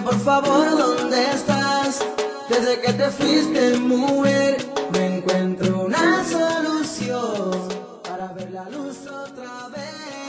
por favor, ¿dónde estás? Desde que te fuiste, mujer, no encuentro una solución para ver la luz otra vez.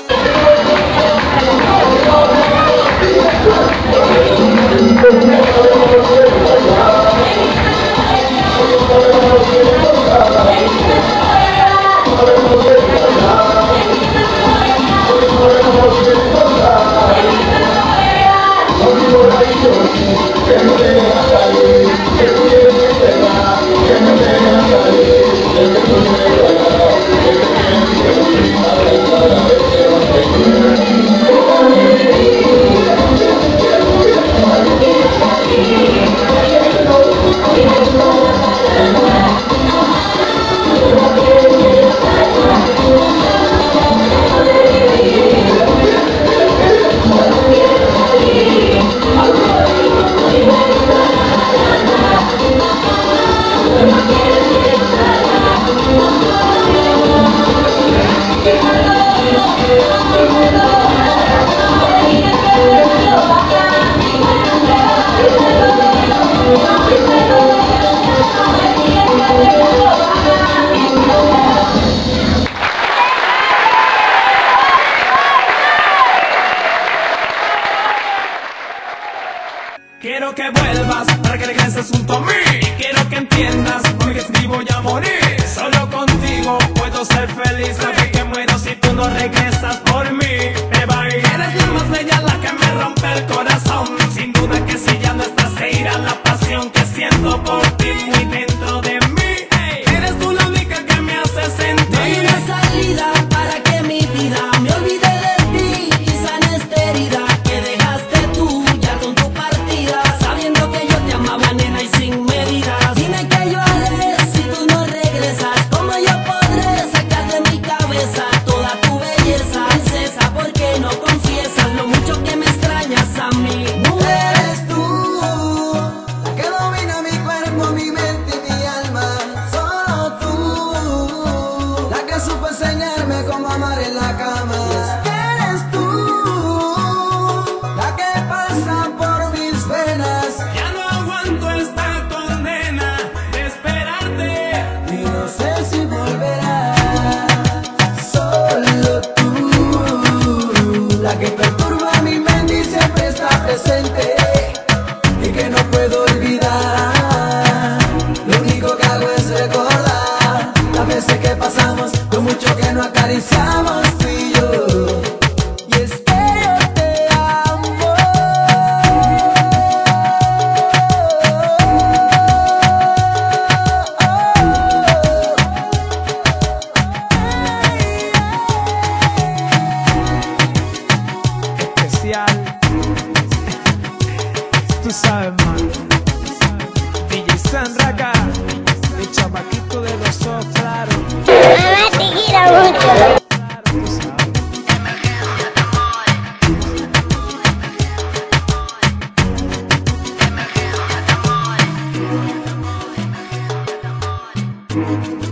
Quiero que vuelvas para que regreses junto a mí. Quiero que entiendas hoy que estoy voy a morir. Solo contigo puedo ser feliz. Saber que muero si tú no regresas por mí. Eva, eres la más bella, la que me rompe el corazón. Sin duda que si ya no estás se irá la pasión que siento por ti muy dentro de mí. Eres tú la única que me hace sentir. No hay una salida para que mi vida me olvide de ti y sane esta herida que dejaste tú ya con tu partida, sabiendo que yo te amaba, nena, y sin medidas. Dime qué yo haré si tú no regresas. ¿Cómo yo podré sacar de mi cabeza toda tu belleza? Princesa, ¿por qué no confiesas lo mucho que me extrañas a mí? Eres tú, la que domina mi cuerpo, mi mente y mi alma. Solo tú, la que supo enseñarme cómo amar en la cama. Eres tú, la que pasa por mis venas. Ya no aguanto esta condena de esperarte. Y no sé si volverás. Solo tú, la que perturba mi mente y siempre está presente y que no puedo olvidar. Lo único que hago es recordar las veces que pasamos, lo mucho que nos acariciamos tú y yo. Y es que yo te amo. Especial, tú sabes, man. DJ Sandra acá, el chamaquito de los ojos claros. Mamá te quiero mucho. Tú sabes.